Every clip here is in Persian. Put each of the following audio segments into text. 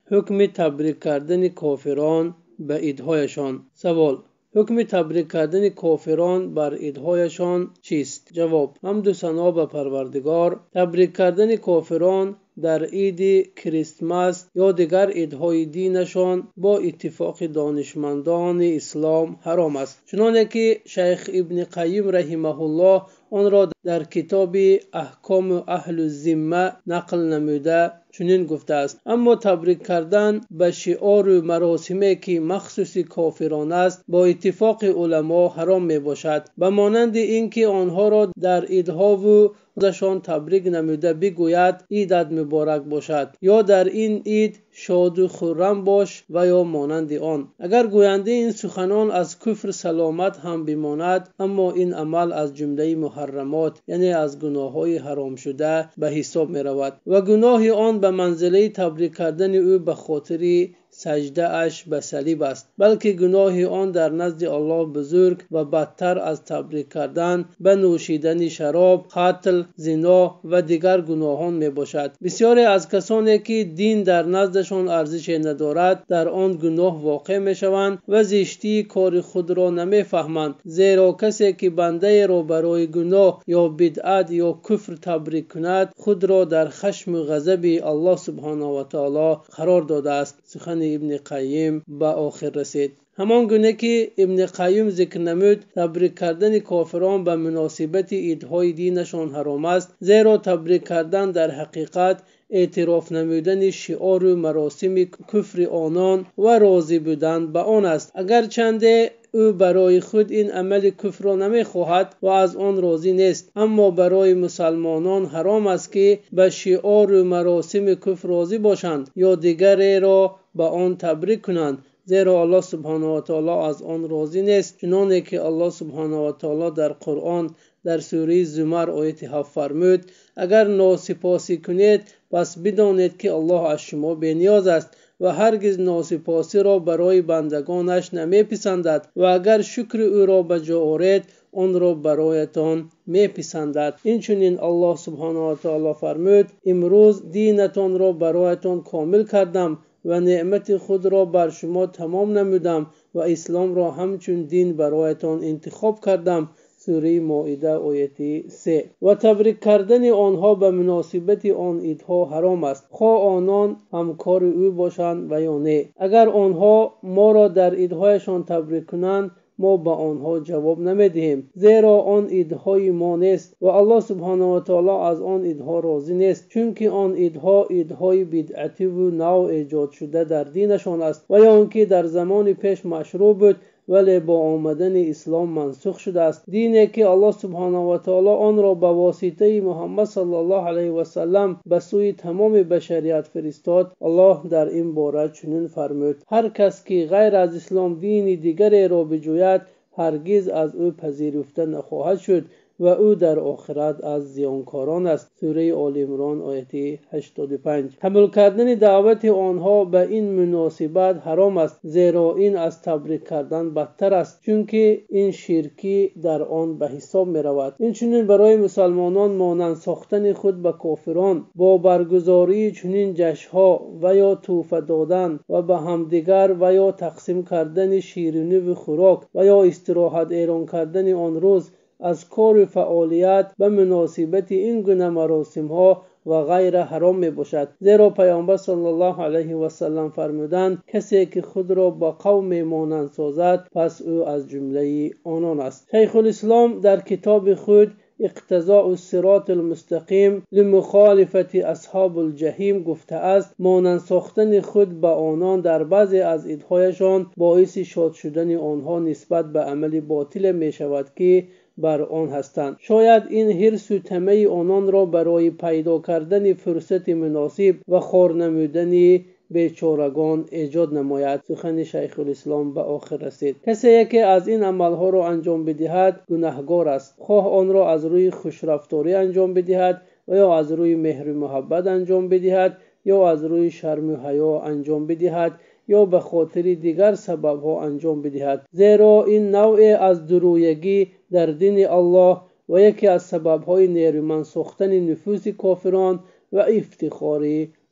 حکم تبریک کردن کافران به عیدهایشان. سوال: حکم تبریک کردن کافران بر عیدهایشان چیست؟ جواب: حمد و ثنا به پروردگار. تبریک کردن کافران در عید کریسمس یا دیگر عیدهای دینشان با اتفاق دانشمندان اسلام حرام است، چنانکه که شیخ ابن قیم رحمه الله آن را در کتاب احکام اهل الذمه نقل نموده چنین گفته است: اما تبریک کردن به شعار و مراسمی که مخصوص کافران است با اتفاق علما حرام می باشد، به مانند اینکه آنها را در عیدها و روزشان تبریک نموده بگوید عیدت مبارک باشد، یا در این عید شاد و خرم باش و یا مانند آن. اگر گوینده این سخنان از کفر سلامت هم بماند، اما این عمل از جمله محرمات یعنی از گناههای حرام شده به حساب می رود و گناه آن به منزله تبریک کردن او به خاطر سجده اش به صلیب است، بلکه گناه آن در نزد الله بزرگ و بدتر از تبریک کردن به نوشیدن شراب، قتل، زنا و دیگر گناهان می باشد. بسیاری از کسانی که دین در نزدشان ارزش ندارد در آن گناه واقع می شوند و زشتی کار خود را نمی فهمند، زیرا کسی که بنده را برای گناه یا بدعت یا کفر تبریک کند خود را در خشم و غضب الله سبحانه و تعالی قرار داده است. سخن ابن قیم به آخر رسید. همان گونه که ابن قیم ذکر نمود، تبریک کردن کافران به مناسبت عیدهای دینشان حرام است، زیرا تبریک کردن در حقیقت اعتراف نمودن شعار و مراسم کفر آنان و راضی بودن به آن است، اگرچند او برای خود این عمل کفر را نمی خواهد و از آن راضی نیست، اما برای مسلمانان حرام است که به شعار و مراسم کفر راضی باشند یا دیگری را به آن تبریک کنند، زیرا الله سبحانه و تعالی از آن راضی نیست، چنانه که الله سبحانه و تعالی در قرآن در سوره زمر آیه 7 فرمود: اگر ناسپاسی کنید پس بدانید که الله از شما بی‌نیاز است و هرگز ناسپاسی را برای بندگانش نمیپسندد و اگر شکر او را به جا آورید آن را برایتان میپسندد. اینچنین الله سبحانه و تعالی فرمود: امروز دینتان را برایتان کامل کردم و نعمت خود را بر شما تمام نمودم و اسلام را همچون دین برایتان انتخاب کردم. سوره مائده آیه 3. و تبریک کردن آنها به مناسبت آن عیدها حرام است، خواه آنان همکار او باشند و یا نه. اگر آنها ما را در عیدهایشان تبریک کنند ما به آنها جواب نمیدهیم، زیرا آن عیدهای ما نیست و الله سبحانه و تعالی از آن عیدها راضی نیست، چون که آن عیدهای بدعتی و نوع ایجاد شده در دینشان است و یا آنکه در زمان پیش مشروع بود ولی با آمدن اسلام منسوخ شده است. دینی که الله سبحانه و تعالی آن را به واسطه محمد صلی الله علیه و سلم به سوی تمام بشریت فرستاد. الله در این باره چنین فرمود: هر کس که غیر از اسلام دین دیگری را بجوید هرگز از او پذیرفته نخواهد شد و او در آخرت از زیانکاران است. سوره آل عمران آیه 85. قبول کردن دعوت آنها به این مناسبت حرام است، زیرا این از تبریک کردن بدتر است، چون که این شرکی در آن به حساب می رود. این چنین برای مسلمانان مانند ساختن خود به کافران با برگزاری چنین جشن‌ها و یا تحفه دادن و به همدیگر و یا تقسیم کردن شیرینی و خوراک و یا استراحت اعلان کردن آن روز از کار و فعالیت به مناسبت این گونه مراسم ها و غیر حرام می باشد، زیرا پیامبر صلی الله علیه و سلم فرمودند: کسی که خود را با قوم مانند سازد پس او از جمله آنان است. شیخ الاسلام در کتاب خود اقتضاء الصراط المستقیم لمخالفت اصحاب الجحیم گفته است: مانند ساختن خود به آنان در بعضی از عیدهایشان باعث شاد شدن آنها نسبت به عمل باطل می شود که بر آن هستند. شاید این حرص و طمع آنان را برای پیدا کردن فرصت مناسب و خوار نمودن بیچارگان ایجاد نماید. سخن شیخ الاسلام به آخر رسید. کسی که از این عملها را انجام بدهد گناهگار است، خواه آن را از روی خوشرفتاری انجام بدهد و یا از روی مهر و محبت انجام بدهد یا از روی شرم و حیا انجام بدهد یا به خاطر دیگر سبب‌ها انجام بدهد، زیرا این نوع از درویگی در دین الله و یکی از سبب‌های نیرومند ساختن نفوس کافران و افتخار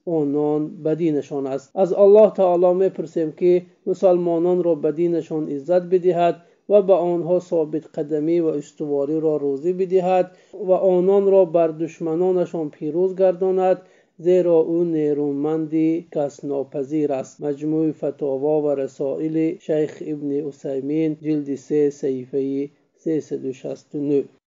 آنان به دینشان است. از الله تعالی میپرسیم که مسلمانان را به دینشان عزت بدهد و به آنها ثابت قدمی و استواری را روزی بدهد و آنان را بر دشمنانشان پیروز گرداند، زیرا او نیرومندی کس ناپذیر است. مجموع فتاوا و رسائل شیخ ابن عثیمین، جلد 3 صحیفه 369.